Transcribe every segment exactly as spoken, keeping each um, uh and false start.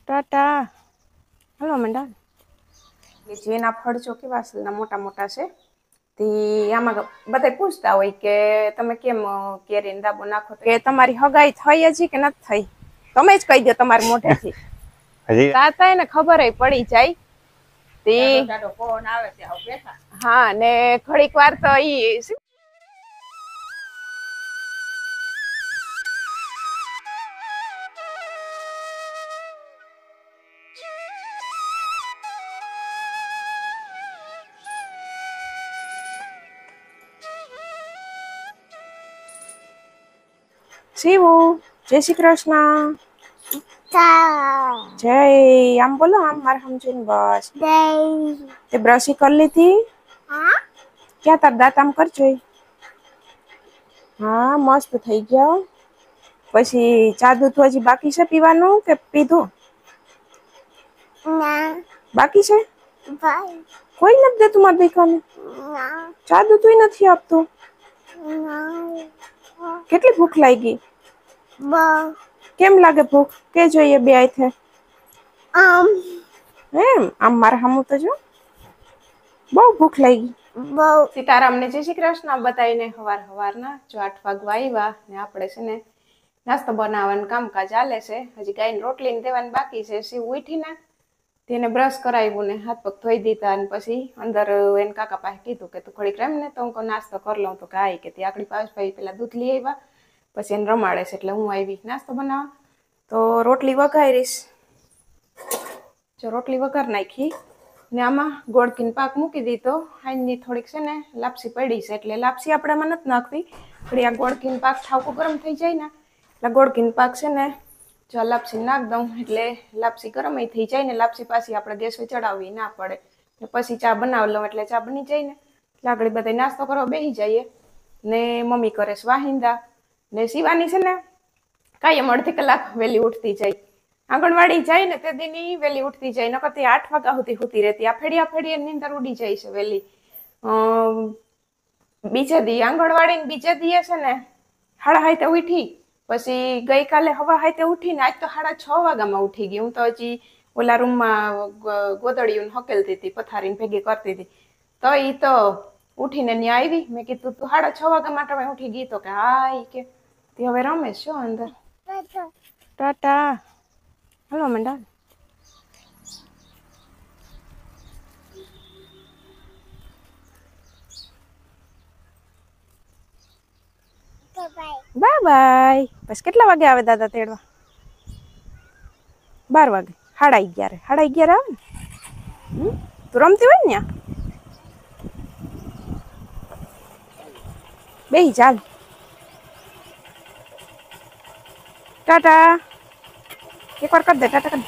Tata hello Manda જેના ફળ જો કેવા છે મોટા મોટા છે તે આમાં બધા પૂછતા હોય કે તમે કેમ કેરીનો દાબો નાખો કે તમારી હગાઈ થઈ હજી કે નથી થઈ તમે જ કહી દો તમારા મોઢેથી હજી તાતા એને ખબર પડી જાય તે ફોન આવે છે બેઠા હા ને ઘડીક વાર તો ઈ શિવુ જય શ્રી કૃષ્ણ જય આમ બોલો આમ મારે સમજીને બસ તે બ્રશી કરી લીધી ક્યાં તાર દાંત આમ કરજો હા મસ્ત થઈ ગયા પછી ચા દૂધ હજી બાકી છે પીવાનું કે પીધું બાકી છે કોઈ નથી દેતું મારા દીકરાને ચા દૂધ નથી આપતું કેટલી ભૂખ લાગી કેમ લાગે ભૂખ કે જોઈએ બે આઈ આમ એમ આમ મારા હમું તો જો બહુ ભૂખ લાગી બહુ સીતારામને જય શ્રી કૃષ્ણ બતાવીને હવાર હવારના જો આઠ વાગવા આવ્યા ને આપણે છે ને નાસ્તો બનાવવાનું કામકાજ ચાલે છે હજી ગાયને રોટલી ને દેવાની બાકી છે શિવ ઉઠીને તેને બ્રશ કરાવ્યું ને હાથ પગ ધોઈ દીધા અને પછી અંદર એને કાકા પાસે કીધું કે તું ઘડીક રમ ને તો હું નાસ્તો કરી લઉં તો કે આઈ કે તે આકડી પાસભાઈ પેલા દૂધ લઈ આવ્યા પછી એને રમાડે છે એટલે હું આવી નાસ્તો બનાવવા તો રોટલી વઘારીશ જો રોટલી વઘાર નાખી ને આમાં ગોળકીનો પાક મૂકી દીધો હાઈની થોડીક છે ને લાપસી પડી છે એટલે લાપસી આપણામાં નથી નાખવી પણ આ ગોળકીનો પાક ઠાવકો ગરમ થઈ જાય ને એટલે ગોળકીનો પાક છે ને જો લાપસી નાખ દઉં એટલે લાપસી ગરમ થઈ જાય ને લાપસી પાછી આપણે ગેસ પર ચડાવવી ના પડે ને પછી ચા બનાવી લઉં એટલે ચા બની જાય ને એટલે આગળ બધા નાસ્તો કરવા બેસી જઈએ ને મમ્મી કરે છે વાહિંદા ને શિવાની છે ને કાયમ અડધી કલાક વહેલી ઉઠતી જાય આંગણવાડી જાય ને તે દીની વહેલી ઉઠતી જાય નકર તે આઠ વાગ્યા સુધી સુતી રહેતી આ ફેડિયા ફેડીએ નીંદર ઉડી જાય છે વહેલી બીજે દી આંગણવાડી ને બીજે દીએ છે ને સાડા હાથે ઉઠી પછી ગઈકાલે હવા હાથે ઉઠીને આજ તો સાડા છ વાગ્યામાં ઉઠી ગઈ હું તો હજી ઓલા રૂમમાં ગોદડીયું હકેલતી હતી પથારીને ભેગી કરતી હતી તો એ તો ઉઠીને ત્યાં આવી મેં કીધું તું સાડા છ વાગ્યા માટે ઉઠી ગઈ તો કે હા ઈ કે તે હવે રમે છો અંદર ટાટા હલો મંડા બાય બાય પછી કેટલા વાગે આવે દાદા તેડવા બાર વાગે સાડા અગિયારે સાડા અગિયારે આવે ને તું રમતી હોય ને બેહી ચાલ ટાટા એક વાર કરી દે ટાટા કરી દે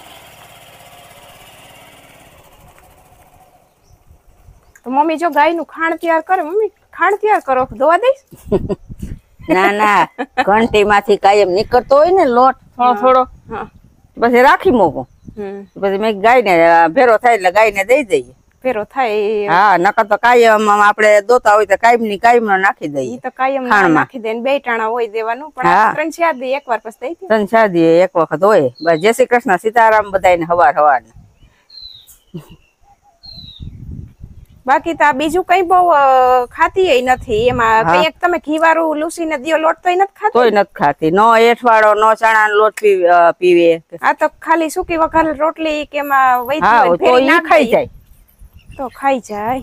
તો મમ્મી જો ગાયનું ખાણ તૈયાર કરે મમ્મી ખાણ તૈયાર કરો દવા દઈશ ના ના ઘંટી માંથી કાયમ નીકળતો હોય ને લોટ થોડો થોડો પછી રાખી મૂકું પછી મેં ગાય ને ભેરો થાય એટલે ગાય ને દઈ દઈએ ભેરો થાય હા નકર તો કાયમ આપડે દોતા હોય તો કાયમ ની કાયમ નો નાખી દઈએ તો કાયમ નાખી દે બે ટાણા હોય દેવાનું પણ ત્રણ ચાર દી એક વાર પછી દઈ ત્રણ ચાર દી એક વખત હોય બસ જય શ્રી કૃષ્ણ સીતારામ બધાને હવાર હવાર બાકી તો બીજું કઈ બહુ ખાતી નથી એમાં કઈક તમે ઘી વાળું લૂસી ને દિયો લોટ તો નથી ખાતી તોય નથી ખાતી નો એઠવાડો નો ચણા લોટ પીવે આ તો ખાલી સૂકી વઘાર રોટલી કે એમાં વૈદ્ય તો ઈ ખાઈ જાય તો ખાઈ જાય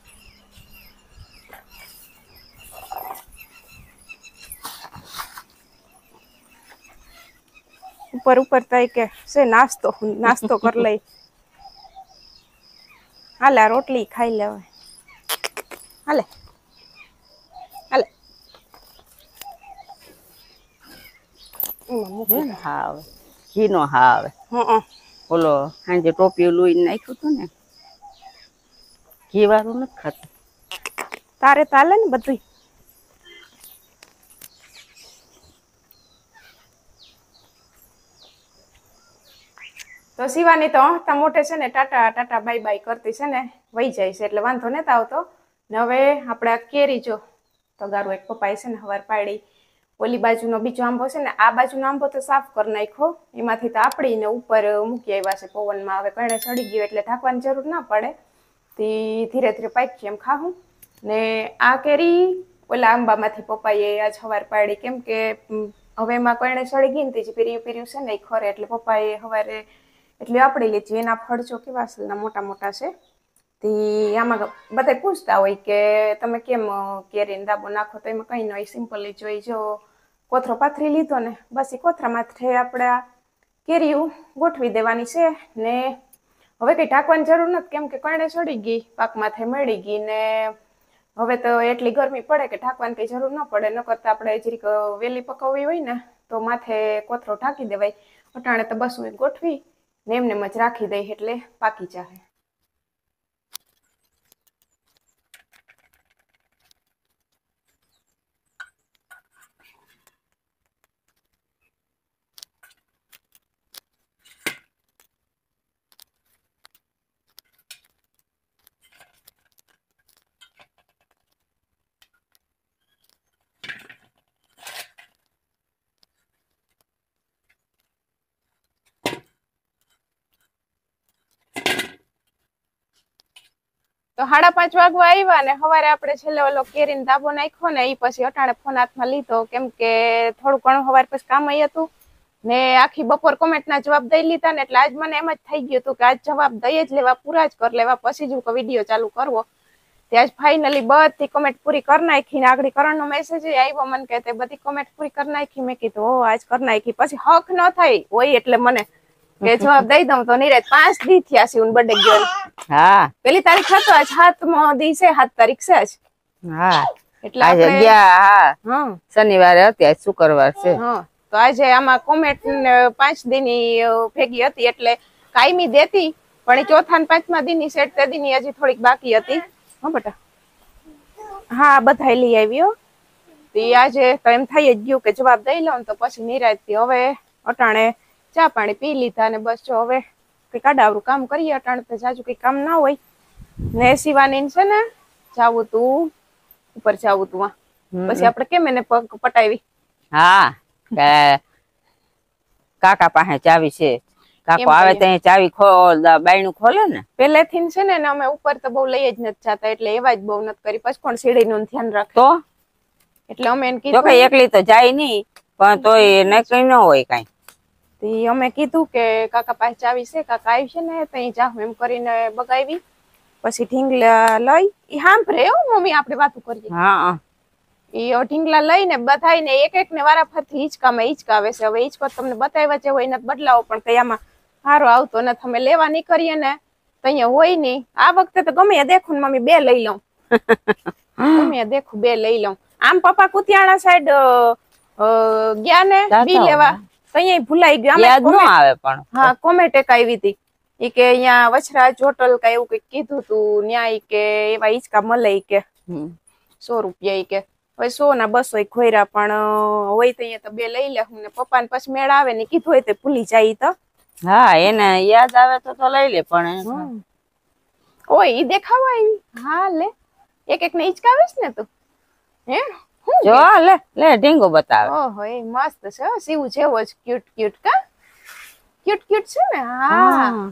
ઉપર ઉપર થાય કે છે નાસ્તો નાસ્તો કરી લઈ હાલે રોટલી ખાઈ લેવાય હાલે હાલે હા ઘી નો હા આવે ઓલો સાંજે ટોપી લોહી નાખ્યું હતું ને ઘી વાળું નથી ખાતું તારે ચાલે ને બધું તો શિવાની તો હસતા મોટે છે ને ટાટા ટાટા બાય બાય કરતી છે ને વહી જાય છે એટલે વાંધો નતા આવતો ને હવે આપણે આ કેરી જો તગારું એક પપ્પાએ છે ને હવાર પાડી ઓલી બાજુનો બીજો આંબો છે ને આ બાજુનો આંબો તો સાફ કરી નાખ્યો, એમાંથી તો આપડીને ઉપર મૂકી આવ્યા છે પવનમાં. હવે કણે ચડી ગયો એટલે ઢાંકવાની જરૂર ના પડે, તે ધીરે ધીરે પાકી એમ ખાવું. ને આ કેરી ઓલા આંબામાંથી પપ્પાએ આજ સવાર પાડી, કેમ કે હવે એમાં કણે ચડી ગઈ ને તે પીર્યું પીર્યું છે ને એ ખરે, એટલે પપ્પાએ સવારે એટલે આપડી લીધી. એના ફળ જો કેવા અસલના મોટા મોટા છે. તે આમાં બધા પૂછતા હોય કે તમે કેમ કેરીને દાબો નાખો, તો એમાં કઈ નહીં, સિમ્પલી જોઈ જો કોથરો પાથરી લીધો ને બસ એ કોથરા માથે આપણે કેરીયું ગોઠવી દેવાની છે. ને હવે કઈ ઢાંકવાની જરૂર નથી, કેમ કે કણે ચડી ગઈ, પાક માથે મળી ગઈ ને હવે તો એટલી ગરમી પડે કે ઢાંકવાની કઈ જરૂર ન પડે. ન કરતા આપણે જરીક વેલી પકવવી હોય ને તો માથે કોથરો ઢાંકી દેવાય. અટાણે તો બસ ગોઠવી ને એમને જ રાખી દઈ એટલે પાકી જાય. તો સાડા પાંચ વાગવા આવ્યા ને સવારે આપણે છેલ્લે ઓલો કેરીનો દાબો નાખ્યો ને એ પછી અટાણે ફોન હાથમાં લીધો, કેમ કે થોડું ઘણું સવાર પછી કામ અહીં હતું ને આખી બપોર કોમેન્ટના જવાબ દઈ લીધા ને એટલે આજ મને એમ જ થઈ ગયું હતું કે આજ જવાબ દઈ જ લેવા, પૂરા જ કરી લેવા, પછી જ વિડીયો ચાલુ કરવો. તે આજ ફાઇનલી બધી કોમેન્ટ પૂરી કરી નાખી ને આગળ કરણનો મેસેજ આવ્યો મને કે તે બધી કોમેન્ટ પૂરી કરી નાખી. મેં કીધું હો આજ કરી નાખી. પછી હક ન થાય હોય એટલે મને કે જવાબ દઈ દઉં તો નિરાત પાંચ દી થયા છે હું બર્થડે ગયો. હા પેલી તારીખ હતો આજ સાતમો દી છે, સાત તારીખ છે આજ. હા એટલે આપણે હા શનિવારે હતી, આજ શુક્રવાર છે. હા તો આજે આમાં કોમેન્ટ પાંચ દી ની ભેગી હતી એટલે કાયમી દેતી, પણ એ ચોથા ને પાંચમા દી ની સેટ તે દી ની હજી થોડીક બાકી હતી. હા બેટા હા બધા લઈ આવ્યો. તો આજે તો એમ થઈ જ ગયું કે જવાબ દઈ લઉં તો પછી નિરાત થી હવે અટાણે ચા પાણી પી લીધા ને બસ જો હવે કઈ કાડાવરું કામ કરીએ. અટાણે તો જાજુ કઈ કામ ના હોય ને શિવાની છે ને જાવું તું ઉપર જાવું તું પછી આપણે કેમ એને પટાવી. હા કાકા પાસે ચાવી છે, કાકો આવે ત્યાં ચાવી ખોલ બાયણું ખોલે ને પેલેથી છે ને અમે ઉપર તો બહુ લઈ જ નથી જતા એટલે એવા જ બહુ નથી કરી. પછી કોણ સીડી નું ધ્યાન રાખે તો એટલે અમે એને કીધું કે એકલી તો જાય નહીં, પણ તોય એને કઈ ન હોય કઈ. અમે કીધું કે કાકા પાસે ચાવી છે, કાકા આવી છે ને તઈ જાઉં એમ કરીને બગાવી. પછી ઢીંગલા લઈ ઈ સાંભળે એવું મમ્મી આપણે વાતો કરીએ. હા ઈ ઢીંગલા લઈને બધાઈને એક એક ને વારાફરથી હિંચકામાં હિંચકાવે છે. હવે હિંચકો તમને બતાવ્યા જેવો એને બદલાવો પણ કઈ આમાં સારો આવતો નથી. અમે લેવા નહીં કરીએ ને તો અહીંયા હોય નહીં. આ વખતે તો ગમે દેખું ને મમ્મી બે લઈ લઉં, ગમે દેખું બે લઈ લઉં. આમ પપ્પા કુતિયાણા સાઈડ ગયા ને બી લેવા અહીંયા ભૂલાઈ ગયું. આવે પણ હા કોમેન્ટ એક આવી હતી ઈ કે અહીંયા વછરાજ હોટલ કા એવું કઈક કીધું તું ન્યાય કે એવા હિંચકા મળે કે સો રૂપિયા કે હવે સો ના બસો ખોયરા પણ હોય તો અહીંયા તો બે લઈ લે હું ને પપ્પા ને પછી મેળ આવે ને કીધું હોય તો ભૂલી જાય તો. હા એને યાદ આવે તો તો લઈ લે પણ ઓય ઈ દેખાવા આવી. હા લે એક એક ને હિંચકાવીશ ને તું હે જો લે લે ઢીંગો બતાવે. ઓહો એ મસ્ત છે સીવ જેવો જ ક્યુટ ક્યુટ કા ક્યુટ ક્યુટ છે ને. હા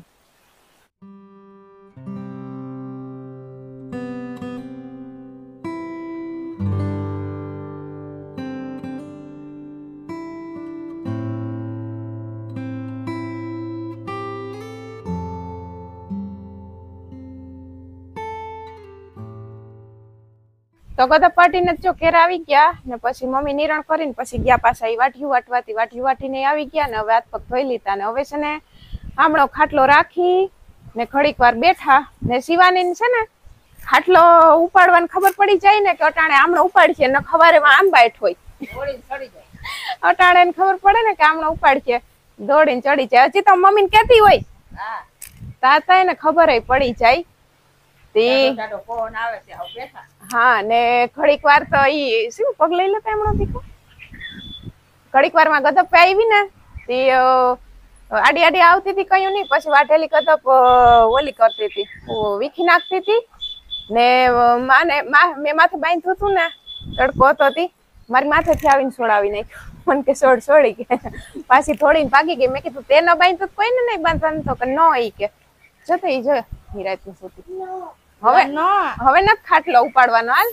તો ગદા પાટીને જો ઘેર આવી ગયા ને પછી મમ્મી નિરણ કરીને પછી ગયા પાછા એ વાટિયું વાટવાતી વાટિયું વાટીને આવી ગયા ને હવે હાથ પગ ધોઈ લીધા ને હવે છે ને આમળો ખાટલો રાખી ને ઘડીક વાર બેઠા ને શિવાની છે ને ખાટલો ઉપાડવાની ખબર પડી જાય ને કે અટાણે આમળો ઉપાડશે ને ખવારે આમ બાઈટ હોય અટાણે ને ખબર પડે ને કે આમળો ઉપાડશે દોડીને ચડી જાય. હજી તો મમ્મી ને કેતી હોય તાતા એને ખબર પડી જાય. હા ને ઘડીક વાર તો ઈ શું પગ લઈ લેતા એમનો દીકરો ઘડીક વાર માં ગદપ આવી ને તે આડી આડી આવતી હતી કયું નહીં પછી વાઢેલી ગદપ ઓલી કરતી હતી વીખી નાખતી હતી ને માને મેં માથે બાંધ્યું હતું ને તડકો હતો હતી મારી માથેથી આવીને સોડાવી નાખ્યું મને કે સોડ સોડી કે પાછી થોડીને પાકી ગઈ મેં કીધું તે ન બાંધતું કોઈને નહીં બાંધવાનું તો કે ન ઈ કે જતો ઈ જો નિરાત ની સુતી હવે હવે ન ખાટલો ઉપાડવાનો હાલ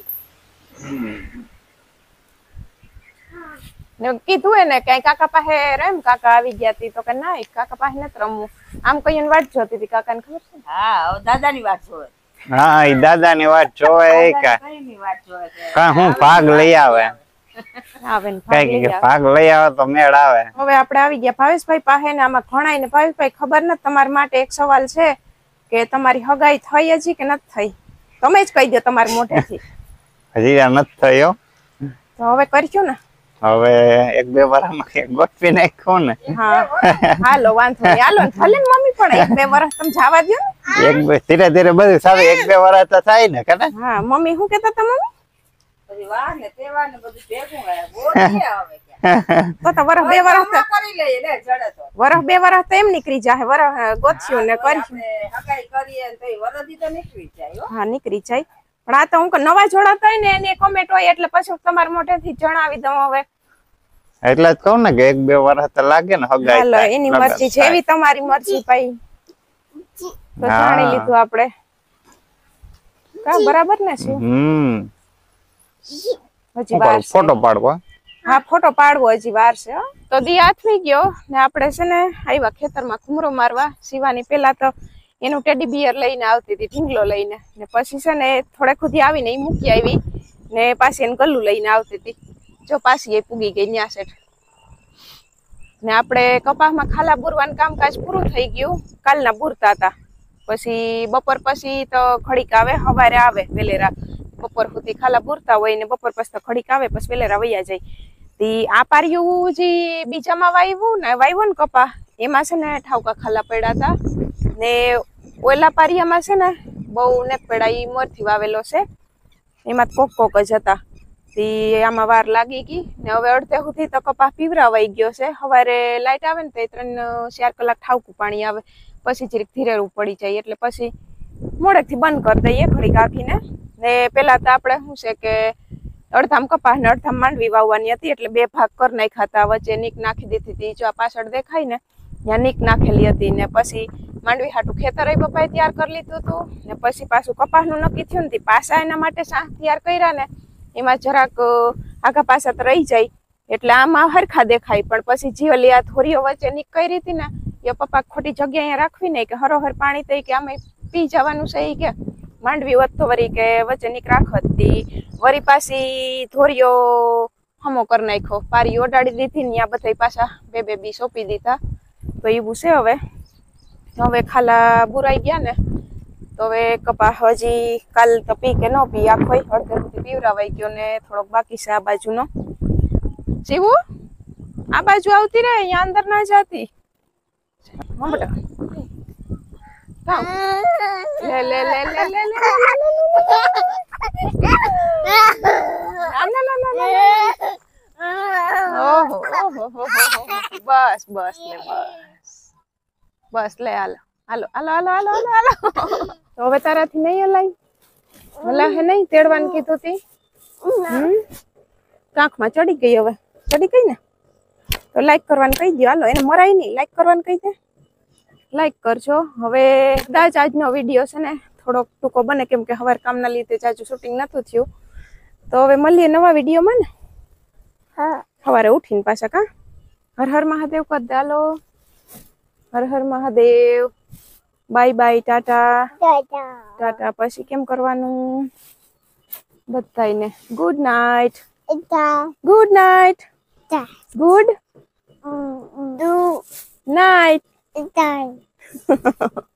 ને કીધું એને કઈ કાકા પાસે રેમ કાકા આવી ગયા હતી તો કે ના કાકા પાસે નથી રમવું આમ કહીને વાટ જોતી હતી કાકાને ખબર છે હા દાદાની વાત જોવે હા ઈ દાદાની વાત જોવે કે કા હું ભાગ લઈ આવે આવે ને કઈ ભાગ લઈ આવે તો મેળ આવે હવે આપણે આવી ગયા ભાવેશભાઈ પાસે ને આમાં ઘણાય ને ભાવેશભાઈ ખબર નથી તમારા માટે એક સવાલ છે કે તમારી હગાઈ થઈ હજી કે નથી થઈ તમે જ કહી દો તમારા મોઢેથી હજી નથી થયો તો હવે કરશું ને હવે એક બે વર્ષમાં ગોઠવી નાખ્યું ને હા હાલો વાંધો નહીં હાલો ભલે ને મમ્મી પણ એક બે વર્ષ તમે જવા દો ને એક બે ધીરે ધીરે બધું સારું એક બે વર્ષ તો થાય ને કે હા મમ્મી શું કેતા હતા મમ્મી પછી વાહ ને તેવા ને બધું ભેગું આવે ગોળીએ આવે ક્યાં તો તો વરસ બે વર્ષ કરી લઈએ લે જડે તો વરસ બે વર્ષ તો એમ નીકળી જાય વરસ ગોત્યું ને કરશું હગાઈ કરીએ ને તો વરદી તો નીકળી જાય હો હા નીકળી જાય પણ આ તો હું નવા જોડાતા હોય ને એની કોમેન્ટ હોય એટલે પછી તમારા મોઢેથી જણાવી દઉં હવે એટલે જ કહું ને કે એક બે વર્ષ તો લાગે ને હગાઈ હાલો એની મરજી જેવી તમારી મરજી ભાઈ તો જાણી લીધું આપણે કા બરાબર ને શું હમ હજી વાર છે ફોટો પાડવો હા ફોટો પાડવો હજી વાર છે તો દી આથમી ગયો ને આપણે છે ને આવ્યા ખેતરમાં ઘુમરો મારવા શિવાની પેલા તો એનું ટેડી બિયર લઈને આવતી હતી ઢીંગલો લઈને ને પછી છે ને થોડે ખુદી આવીને એ મૂકી આવી ને પાછી એને ગલ્લું લઈને આવતી હતી જો પાછી એ પૂગી ગઈ ન્યા સેઠ ને આપણે કપાસમાં ખાલા બુરવાનું કામકાજ પૂરું થઈ ગયું કાલના બુરતા હતા પછી બપોર પછી તો ખડીક આવે સવારે આવે વેલેરા બપોર સુધી ખાલા બુરતા હોય ને બપોર પછી તો ખડીક આવે પછી વેલેરા વૈયા જાય તી આ પાર્યું જે બીજામાં વાવ્યું ને વાવ્યું ને કપા એમાં છે ને ઠાવકા ખાલા પડ્યા હતા ને ઓલા પારિયામાં છે ને બહુ ને પેડા ઈ મોરથી વાવેલો છે એમાં કોક કોક જ હતા તી આમાં વાર લાગી ગઈ ને હવે અડધે સુધી તો કપા પીવરાવાઈ ગયો છે સવારે લાઈટ આવે ને તો ત્રણ ચાર કલાક ઠાવકું પાણી આવે પછી જરીક ધીરેરું પડી જાય એટલે પછી મોડેકથી બંધ કરી દઈએ ઘડીક આખીને ને પેલા તો આપણે શું છે કે અડધામ કપાસ ને અડધામ માંડવી વાવવાની હતી એટલે બે ભાગ કરી નાખ્યા હતા વચ્ચે નીક નાખી દીધી હતી જો આ પાછળ દેખાય ને ત્યાં નીક નાખેલી હતી ને પછી માંડવી હાટું ખેતર એ બપાએ તૈયાર કરી લીધું હતું ને પછી પાછું કપાસનું નક્કી થયું ને પાછા એના માટે શાક તૈયાર કર્યા ને એમાં જરાક આગા પાછા તો રહી જાય એટલે આમાં હરખા દેખાય પણ પછી જે ઓલી આ થોરીઓ વચ્ચે નીક કરી હતી ને એ પપ્પા ખોટી જગ્યા અહીંયા રાખવી નહીં કે હરોહર પાણી થઈ કે આમે પી જવાનું છે એ કે માંડવી વધતો વરી કે વચ્ચે નીક રાખતી વરી પાછી ધોરીઓ હમો કરી નાખ્યો પારી ઓડાડી દીધી ને આ બધા પાછા બે બે બી સોંપી દીધા તો એવું છે હવે હવે ખાલા બુરાઈ ગયા ને તો હવે કપા હજી કાલ તો પી કે ન પી આખો અડધે સુધી પીવરાવાઈ ગયો ને થોડોક બાકી છે આ બાજુનો જીવું આ બાજુ આવતી રે અહીંયા અંદર ના જાતી હા બેટા લે લે લે લે લે લે ઓહો ઓહો બસ બસ લે બસ બસ લે હાલો હાલો હાલો હાલો હાલો હાલો હાલો તો હવે તારાથી નહીં હલાય હલા હે નહીં તેડવાનું કીધું તી હમ કાંખમાં ચડી ગઈ હવે ચડી ગઈ ને તો લાઈક કરવાનું કહી દો હાલો એને મરાય નહીં લાઈક કરવાનું કહી દે લાઈક કરજો હવે કદાચ આજનો વિડીયો છે ને થોડોક ટૂંકો બને કેમ કે સવાર કામના લીધે જાજુ શૂટિંગ નતું થયું તો હવે મળીએ નવા વિડીયોમાં ને હા સવારે ઉઠીને પાછા કા હર હર મહાદેવ કર દે હાલો હર હર Mahadev bye bye tata tata પછી કેમ કરવાનું બધાને good night good night good night